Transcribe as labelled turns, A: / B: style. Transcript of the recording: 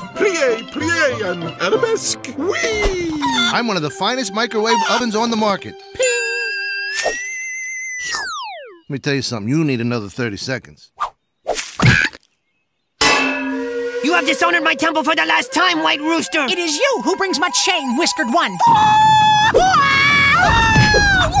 A: Plie, plie, and arabesque. Whee!
B: I'm one of the finest microwave ovens on the market.
A: Ping!
B: Let me tell you something. You need another 30 seconds.
C: You have dishonored my temple for the last time, White Rooster!
D: It is you who brings much shame, Whiskered One.